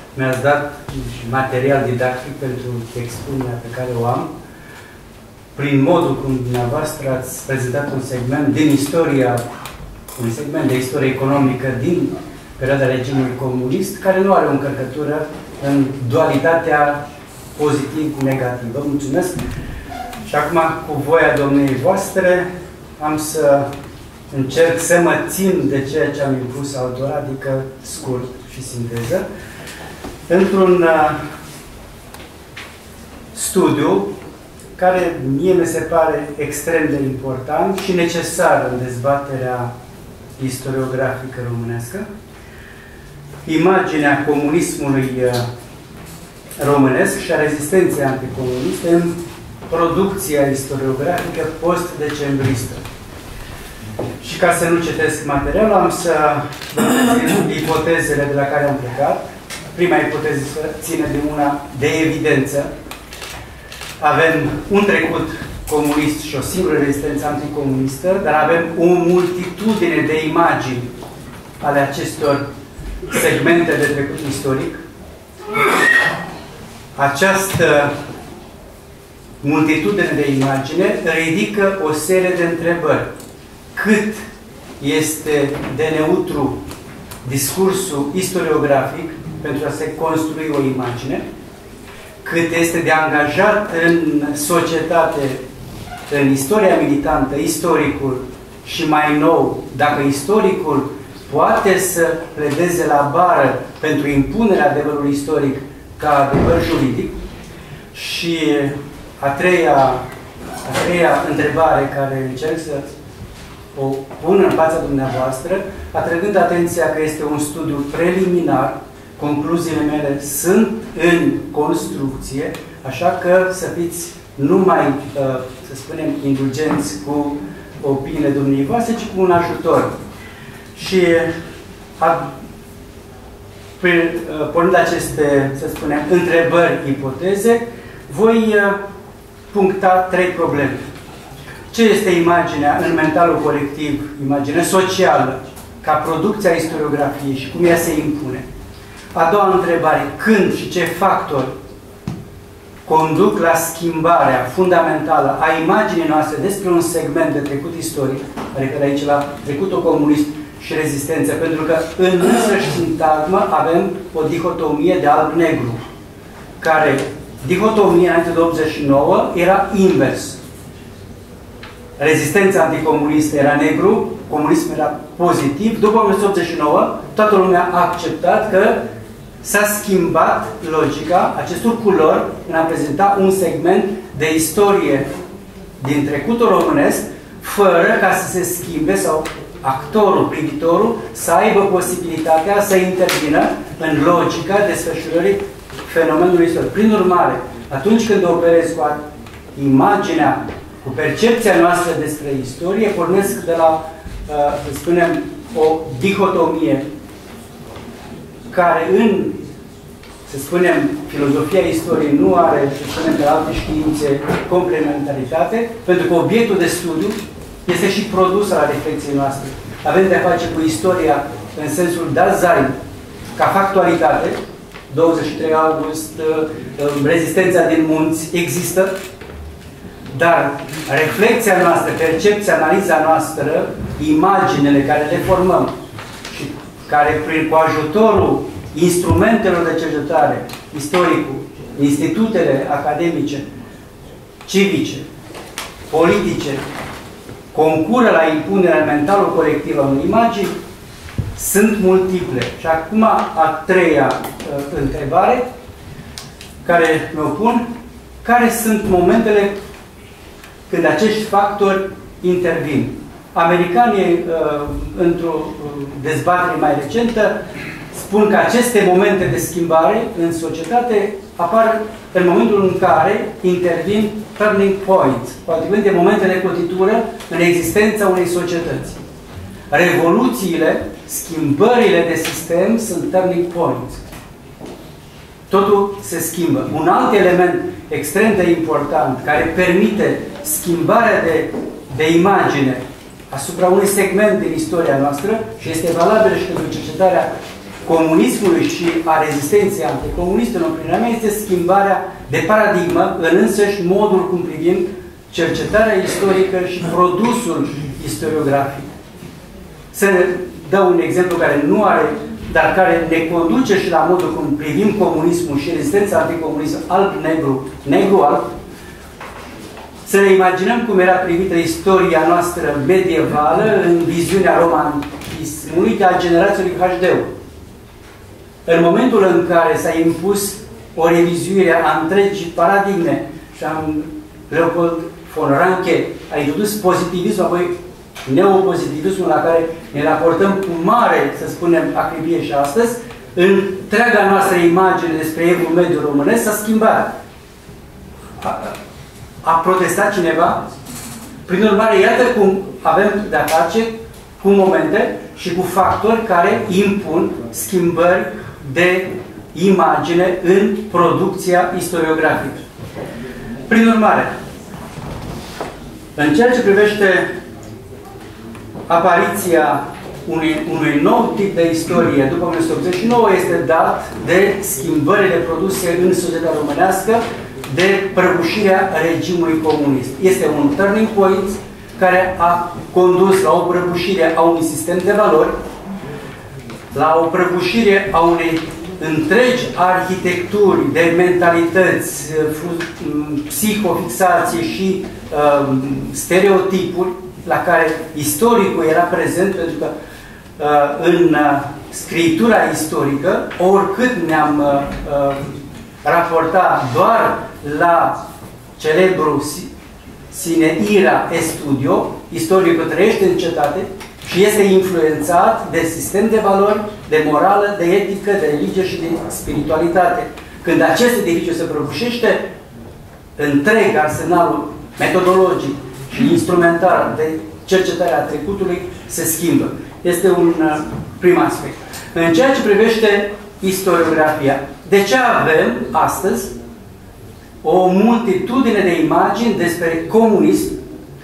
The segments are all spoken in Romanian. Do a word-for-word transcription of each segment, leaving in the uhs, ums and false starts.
mi-ați dat material didactic pentru expunerea pe care o am. Prin modul cum dumneavoastră ați prezentat un segment din istoria, un segment de istorie economică din perioada regimului comunist, care nu are o încărcătură în dualitatea pozitiv-negativ. Vă mulțumesc. Și acum, cu voia domniei voastre, am să încerc să mă țin de ceea ce am impus altora, adică scurt și sinteză, într-un uh, studiu care mie mi se pare extrem de important și necesar în dezbaterea istoriografică românească. Imaginea comunismului uh, românesc și a rezistenței anticomuniste în producția istoriografică post-decembristă. Și ca să nu citesc materialul, am să vă prezint ipotezele de la care am plecat. Prima ipoteză ține de una de evidență. Avem un trecut comunist și o singură rezistență anticomunistă, dar avem o multitudine de imagini ale acestor segmente de trecut istoric. Această multitudine de imagine ridică o serie de întrebări. Cât este de neutru discursul istoriografic pentru a se construi o imagine, cât este de angajat în societate, în istoria militantă, istoricul și mai nou, dacă istoricul poate să pledeze la bară pentru impunerea adevărului istoric ca adevăr juridic. Și a treia, a treia întrebare care încerc să o pun în fața dumneavoastră, atrăgând atenția că este un studiu preliminar, concluziile mele sunt în construcție, așa că să fiți nu mai, să spunem, indulgenți cu opiniile dumneavoastră, ci cu un ajutor. Și a, pornind aceste, să spunem, întrebări, ipoteze, voi puncta trei probleme. Ce este imaginea în mentalul colectiv, imaginea socială, ca producția istoriografiei și cum ea se impune? A doua întrebare, când și ce factori conduc la schimbarea fundamentală a imaginii noastre despre un segment de trecut istoric, adică aici la trecutul comunist și rezistență, pentru că în însăși sintagmă avem o dihotomie de alb-negru, care dihotomia înainte de optzeci și nouă era invers. Rezistența anticomunistă era negru, comunismul era pozitiv. După o mie nouă sute optzeci și nouă, toată lumea a acceptat că s-a schimbat logica acestor culori în a prezenta un segment de istorie din trecutul românesc, fără ca să se schimbe sau actorul, privitorul, să aibă posibilitatea să intervină în logica desfășurării fenomenului istoric. Prin urmare, atunci când operezi cu imaginea, cu percepția noastră despre istorie, pornesc de la, să spunem, o dihotomie care în, să spunem, filozofia istoriei nu are, să spunem, de alte științe complementaritate, pentru că obiectul de studiu este și produs al reflexiei noastre. Avem de-a face cu istoria în sensul Dasein, ca factualitate, douăzeci și trei august, rezistența din munți există, dar reflexia noastră, percepția, analiza noastră, imaginele care le formăm și care, prin, cu ajutorul instrumentelor de cercetare, istoricul, institutele academice, civice, politice, concură la impunerea mentalului colectiv a unei imagini, sunt multiple. Și acum a treia uh, întrebare care mi-o pun, care sunt momentele când acești factori intervin. Americanii, uh, într-o dezbatere mai recentă, spun că aceste momente de schimbare în societate apar în momentul în care intervin turning points, poate de momente de cotitură în existența unei societăți. Revoluțiile, schimbările de sistem sunt turning points. Totul se schimbă. Un alt element extrem de important care permite schimbarea de, de imagine asupra unui segment din istoria noastră și este valabil și pentru cercetarea comunismului și a rezistenței anticomuniste, în opinia mea, este schimbarea de paradigmă în însăși modul cum privim cercetarea istorică și produsul istoriografic. Să dau un exemplu care nu are, dar care ne conduce și la modul cum privim comunismul și rezistența anticomunistă, alb-negru, negru-alb. Să ne imaginăm cum era privită istoria noastră medievală în viziunea romantismului a generației lui H D-ul. În momentul în care s-a impus o revizuire a întregii paradigme și am Leopold von Ranke a introdus pozitivismul, apoi neopozitivismul la care ne raportăm cu mare, să spunem, acribie și astăzi, întreaga noastră imagine despre evul mediu românesc s-a schimbat. A, a protestat cineva? Prin urmare, iată cum avem de-a face cu momente și cu factori care impun schimbări de imagine în producția istoriografică. Prin urmare, în ceea ce privește apariția unui, unui nou tip de istorie după o mie nouă sute optzeci și nouă este dat de schimbările produse în societatea românească de prăbușirea regimului comunist. Este un turning point care a condus la o prăbușire a unui sistem de valori, la o prăbușire a unei întregi arhitecturi de mentalități, psihofixație și um, stereotipuri la care istoricul era prezent, pentru că uh, în uh, scriptura istorică, oricât ne-am uh, raportat doar la celebru sine ira e studio, istoricul trăiește în cetate și este influențat de sistem de valori, de morală, de etică, de religie și de spiritualitate. Când acest edificiu se prăbușește, întreg arsenalul metodologic și instrumentar de cercetare a trecutului se schimbă. Este un uh, prim aspect. În ceea ce privește istoriografia, de ce avem astăzi o multitudine de imagini despre comunism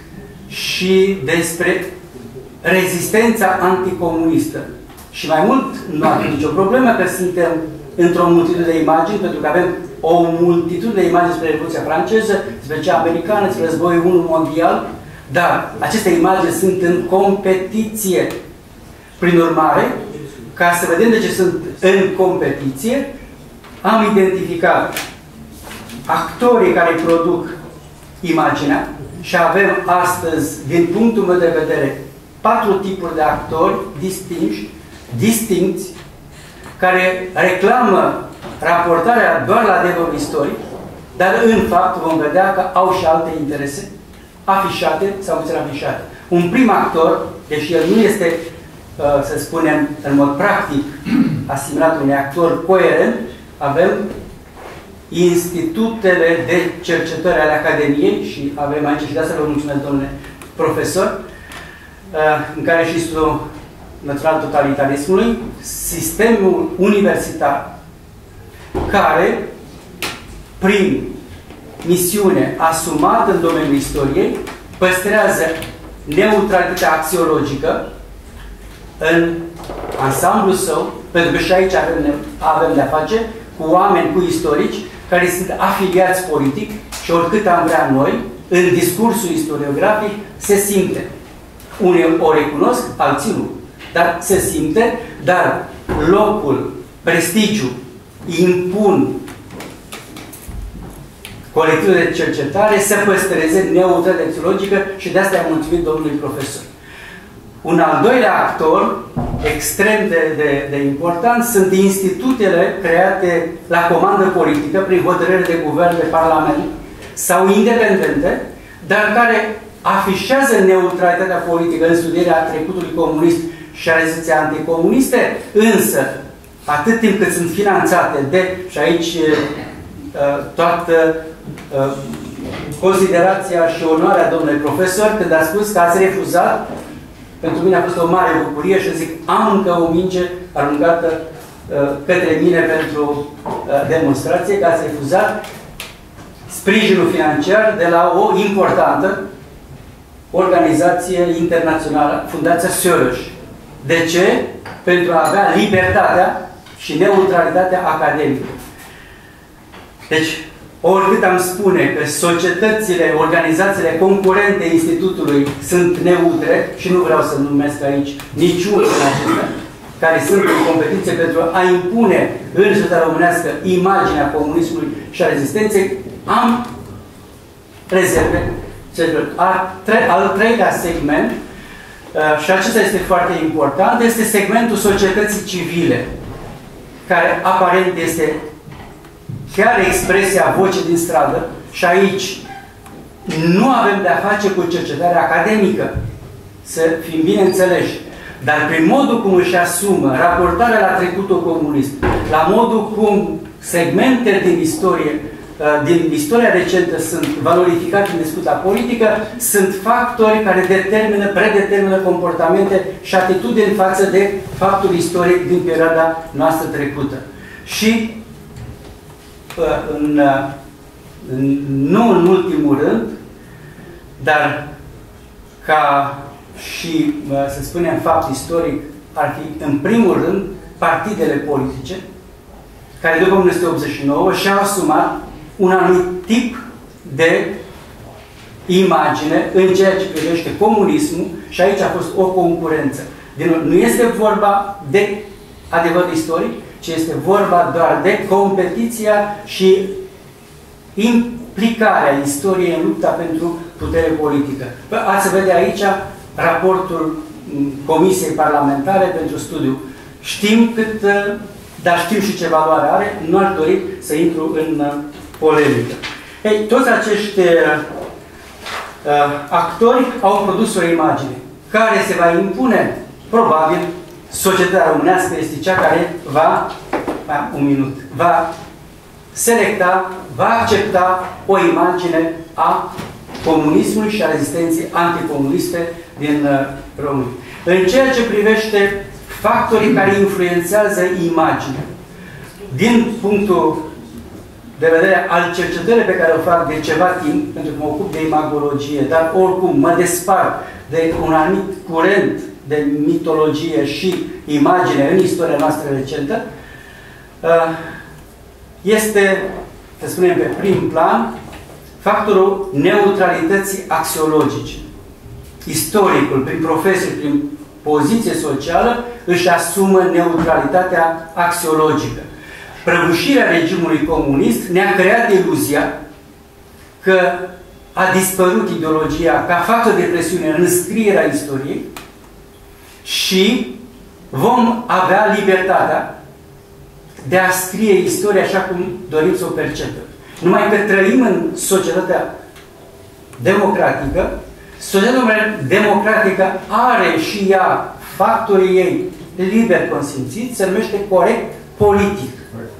și despre rezistența anticomunistă? Și mai mult, nu avem nicio problemă că suntem într-o multitudine de imagini, pentru că avem o multitudine de imagini despre Revoluția franceză, despre cea americană, despre războiul unu mondial, dar aceste imagini sunt în competiție. Prin urmare, ca să vedem de ce sunt în competiție, am identificat actorii care produc imaginea și avem astăzi, din punctul meu de vedere, patru tipuri de actori distinși, distincți, care reclamă raportarea doar la adevărul istoric, dar în fapt vom vedea că au și alte interese afișate sau puțin afișate. Un prim actor, deși el nu este, să spunem, în mod practic asimilat unui actor coerent, avem institutele de cercetări ale Academiei și avem aici, și de asta vă mulțumesc, domnule profesor, în care și Institutul Național Totalitarismului, sistemul universitar care, prin misiune asumată în domeniul istoriei, păstrează neutralitatea axiologică în ansamblul său, pentru că și aici avem, avem de-a face cu oameni, cu istorici, care sunt afiliați politic și oricât am vrea noi, în discursul istoriografic se simte. Unii o recunosc, alții nu. Dar se simte, dar locul, prestigiul, impun colectivul de cercetare să păstreze neutralitatea axiologică și de asta am mulțumit domnului profesor. Un al doilea actor extrem de, de, de important sunt institutele create la comandă politică prin hotărâre de guvern, de parlament sau independente, dar care afișează neutralitatea politică în studierea trecutului comunist și a rezistenței anticomuniste, însă atât timp cât sunt finanțate de, și aici toată considerația și onoarea domnului profesor, când a spus că ați refuzat, pentru mine a fost o mare bucurie și zic, am încă o minge aruncată uh, către mine pentru uh, demonstrație, că ați refuzat sprijinul financiar de la o importantă organizație internațională, Fundația Soros. De ce? Pentru a avea libertatea și neutralitatea academică. Deci, oricât am spune că societățile, organizațiile concurente Institutului sunt neutre, și nu vreau să numesc aici niciunul din acestea, care sunt în competiție pentru a impune în societatea românească imaginea comunismului și a rezistenței, am rezerve. Al treilea segment, și acesta este foarte important, este segmentul societății civile, care aparent este chiar expresia voce din stradă, și aici nu avem de-a face cu cercetarea academică, să fim bine înțeleși, dar prin modul cum își asumă raportarea la trecutul comunist, la modul cum segmente din istorie, din istoria recentă sunt valorificate în discuția politică, sunt factori care determină, predetermină comportamente și atitudini față de faptul istoric din perioada noastră trecută. Și În, în, nu în ultimul rând, dar ca și, să spunem, fapt istoric, ar fi, în primul rând, partidele politice, care după o mie nouă sute optzeci și nouă și-au asumat un anumit tip de imagine în ceea ce privește comunismul, și aici a fost o concurență. Nu este vorba de adevăr istoric, ci este vorba doar de competiția și implicarea istoriei în lupta pentru putere politică. Ați vedea aici raportul Comisiei Parlamentare pentru Studiu. Știm cât, dar știm și ce valoare are, nu ar dori să intru în polemică. Ei, toți acești uh, actori au produs o imagine care se va impune, probabil, societatea românească este cea care va, un minut, va selecta, va accepta o imagine a comunismului și a rezistenței anticomuniste din uh, România. În ceea ce privește factorii care influențează imaginea, din punctul de vedere al cercetării pe care o fac de ceva timp, pentru că mă ocup de imagologie, dar oricum mă despart de un anumit curent de mitologie și imagine în istoria noastră recentă, este, să spunem, pe prim plan, factorul neutralității axiologice. Istoricul, prin profesie, prin poziție socială, își asumă neutralitatea axiologică. Prăbușirea regimului comunist ne-a creat iluzia că a dispărut ideologia ca factor de presiune în scrierea istoriei și vom avea libertatea de a scrie istoria așa cum dorim să o percepem. Numai că trăim în societatea democratică, societatea democratică are și ea factorii ei liber consimțiți, se numește corect politic.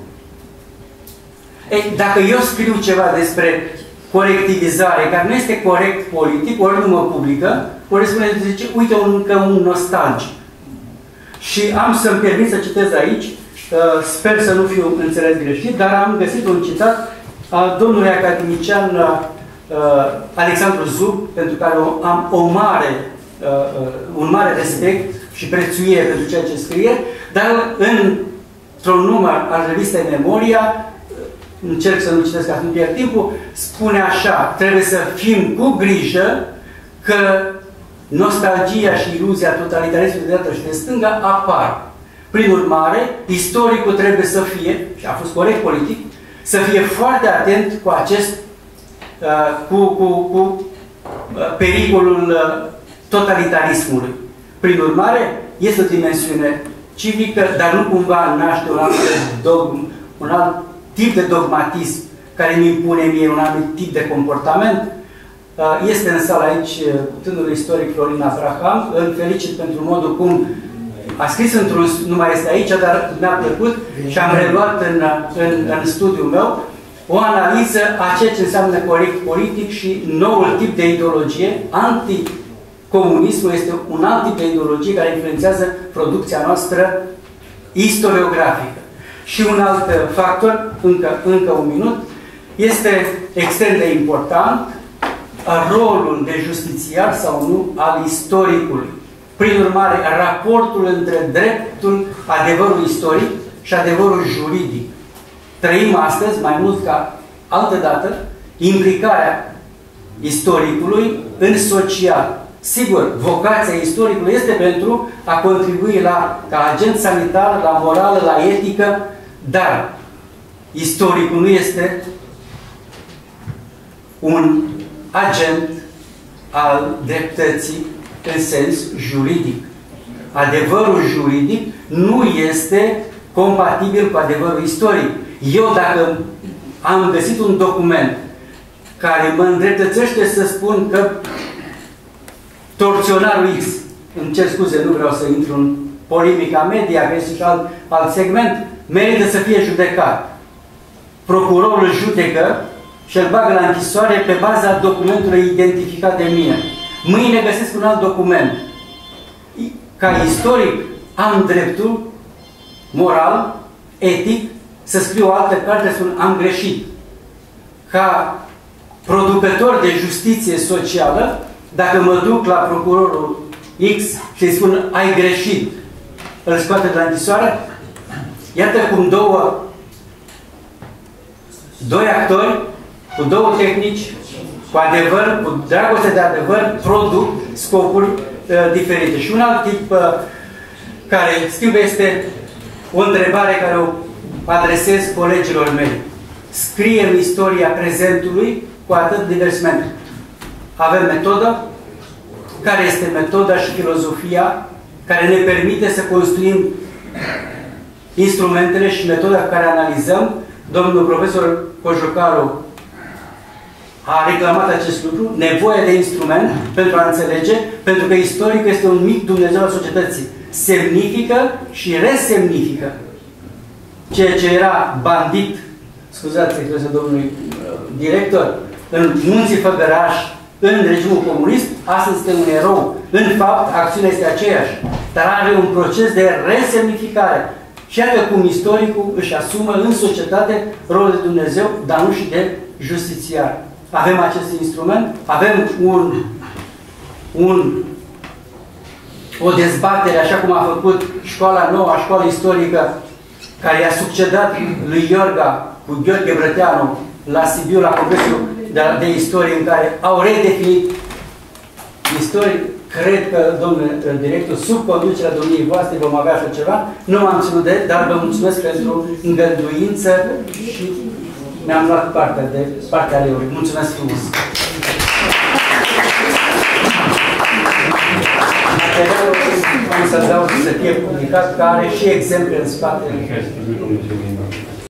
Ei, dacă eu scriu ceva despre colectivizare, care nu este corect politic, ori nu mă publică, ori spune, zice, uite, încă un nostalgic. Și am să-mi permit să citez aici, uh, sper să nu fiu înțeles greșit, dar am găsit un citat al domnului academician uh, Alexandru Zub, pentru care am o mare, uh, un mare respect și prețuire pentru ceea ce scrie, dar într-un număr al revistei Memoria, încerc să nu citesc ca să nu pierd timpul, spune așa: trebuie să fim cu grijă că nostalgia și iluzia totalitarismului de dreapta și de stânga apar. Prin urmare, istoricul trebuie să fie, și a fost corect politic, să fie foarte atent cu acest, cu, cu, cu pericolul totalitarismului. Prin urmare, este o dimensiune civică, dar nu cumva naște un alt dogm, un alt tip de dogmatism care îmi impune mie un anumit tip de comportament. Este în sală aici tânărul istoric Florin Abraham, îl felicit pentru modul cum a scris într-un, nu mai este aici, dar mi-a plăcut și am reluat în, în, în studiul meu o analiză a ceea ce înseamnă corect politic și noul tip de ideologie. Anticomunismul este un alt tip de ideologie care influențează producția noastră istoriografică. Și un alt factor, încă, încă un minut, este extrem de important, rolul de justițiar sau nu al istoricului. Prin urmare, raportul între dreptul, adevărul istoric și adevărul juridic. Trăim astăzi, mai mult ca altădată, implicarea istoricului în social. Sigur, vocația istoricului este pentru a contribui la, ca agent sanitar, la morală, la etică, dar istoricul nu este un agent al dreptății în sens juridic. Adevărul juridic nu este compatibil cu adevărul istoric. Eu, dacă am găsit un document care mă îndreptățește să spun că torționarul X, îmi cer scuze, nu vreau să intru în polemica media, că este și alt, alt segment, merită să fie judecat. Procurorul îl judecă și îl bagă la închisoare pe baza documentului identificat de mine. Mâine găsesc un alt document. Ca istoric am dreptul moral, etic, să scriu o altă carte, spun am greșit. Ca producător de justiție socială, dacă mă duc la procurorul X și îi spun ai greșit, îl scoate de la închisoare, iată cum două doi actori cu două tehnici, cu adevăr, cu dragoste de adevăr, produc scopuri uh, diferite. Și un alt tip uh, care scriu este o întrebare care o adresez colegilor mei. Scriem istoria prezentului cu atât diversmente. Avem metodă, care este metoda și filozofia care ne permite să construim instrumentele și metoda cu care analizăm. Domnul profesor Cojocaru a reclamat acest lucru, nevoie de instrument pentru a înțelege, pentru că istoricul este un mic Dumnezeu al societății. Semnifică și resemnifică. Ceea ce era bandit, scuzați expresia domnului director, în Munții Făgăraș, în regimul comunist, astăzi este un erou. În fapt, acțiunea este aceeași, dar are un proces de resemnificare. Și iată cum istoricul își asumă în societate rolul de Dumnezeu, dar nu și de justițiar. Avem acest instrument, avem un, un, o dezbatere, așa cum a făcut școala nouă, școala istorică, care i-a succedat lui Iorga cu Gheorghe Brăteanu la Sibiu, la Congresul de, de Istorie, în care au redefinit istorie. Cred că, domnule director, sub conducerea domniei voastre vom avea așa ceva. Nu m-am ținut de, dar vă mulțumesc pentru îngăduință și mi-am luat partea de partea leului. Mulțumesc frumos! Materialul am să dau să fie publicat, care are și exemple în spate.